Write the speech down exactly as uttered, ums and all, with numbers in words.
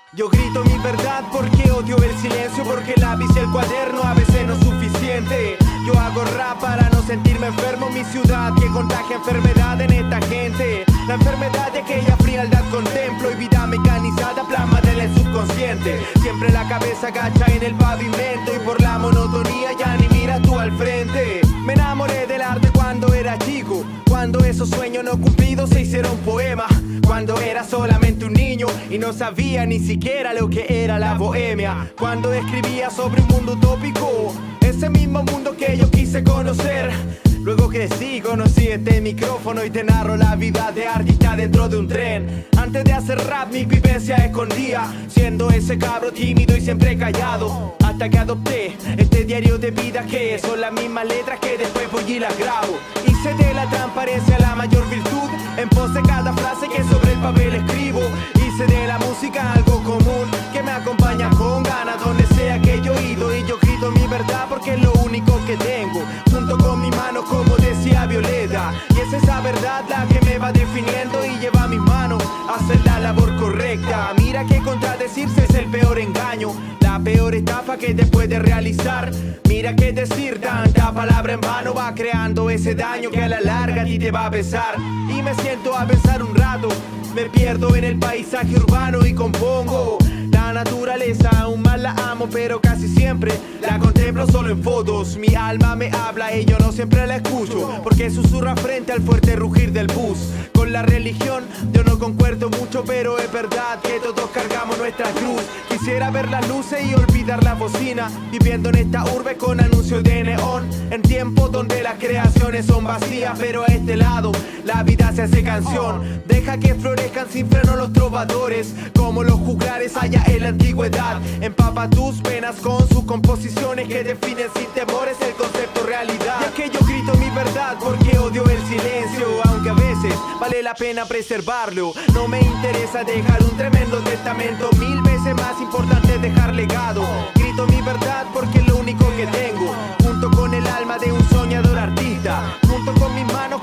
Yo grito mi verdad porque odio el silencio, porque el lápiz y el cuaderno a veces no es suficiente. Yo hago rap para no sentirme enfermo. Mi ciudad que contagia enfermedad en esta gente. La enfermedad de aquella frialdad contemplo y vida mecanizada plasma en el subconsciente. Siempre la cabeza agacha en el pavimento y por la monotonía ya ni miras tú al frente. Me enamoré del arte cuando era chico, cuando esos sueños no cumplidos se hicieron poema, cuando era solamente un niño y no sabía ni siquiera lo que era la bohemia, cuando escribía sobre un mundo utópico, ese mismo mundo que yo quise conocer. Luego crecí, conocí este micrófono y te narro la vida de artista dentro de un tren. Antes de hacer rap mi vivencia escondía, siendo ese cabro tímido y siempre callado, hasta que adopté este diario de vida que son las mismas letras que después voy y las grabo. Hice de la transparencia la mayor virtud, en pos de cada frase que sobre el papel escribo. Hice de la música algo común que me acompaña con ganas donde sea que yo he ido, y yo grito mi verdad porque es lo único que tengo, junto con mi mano como decía Violeta. Y es esa verdad la que me va definiendo y lleva a mis manos a hacer la labor correcta. Mira que contradecirse es el peor engaño, la peor estafa que te puede realizar. Mira que decir tanta palabra en vano va creando ese daño que a la larga a ti te va a pesar. Y me siento a pensar un rato, me pierdo en el paisaje urbano y compongo. La naturaleza aún más la amo, pero casi siempre la contemplo solo en fotos. Mi alma me habla y yo no siempre la escucho, porque susurra frente al fuerte rugir del bus. Con la religión yo no concuerdo mucho, pero es verdad que todos cargamos nuestra cruz. Quisiera ver las luces y olvidar la bocina, viviendo en esta urbe con anuncios de neón, en tiempos donde las creaciones son vacías, pero a este lado la vida se hace canción. Deja que florezcan sin freno los trovadores, como los juglares allá en la antigüedad. Empapa tus penas con sus composiciones que definen sin temores el concepto realidad. Y es que yo grito mi verdad porque odio el silencio, aunque a veces vale la pena preservarlo. No me interesa dejar un tremendo testamento, mil veces más importante dejar legado. Grito mi verdad porque es lo único que tengo, junto con el alma de un soñador artista, junto con mis manos